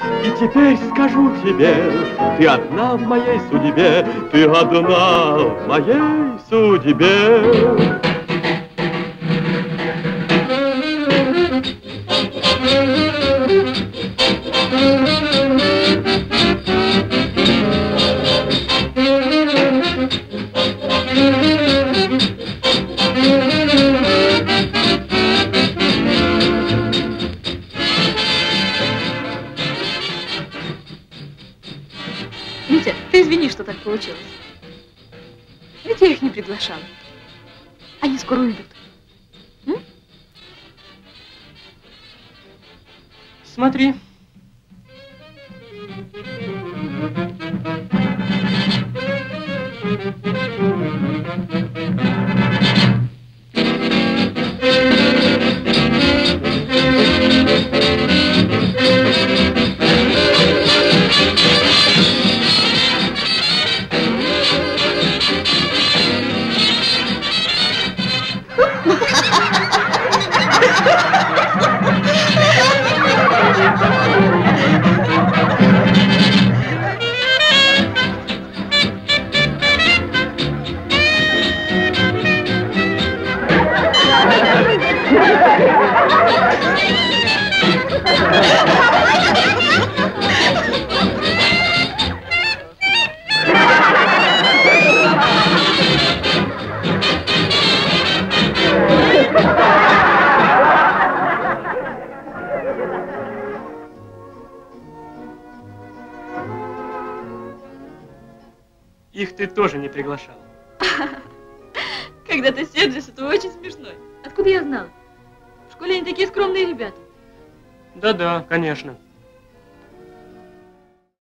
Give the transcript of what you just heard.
И теперь скажу тебе, ты одна в моей судьбе, ты одна в моей судьбе. Витя, ты извини, что так получилось. Ведь я их не приглашала. Они скоро уйдут. Смотри. Их ты тоже не приглашал. Когда ты сердишься, ты очень смешной. Откуда я знала? В школе они такие скромные ребята. Да-да, конечно.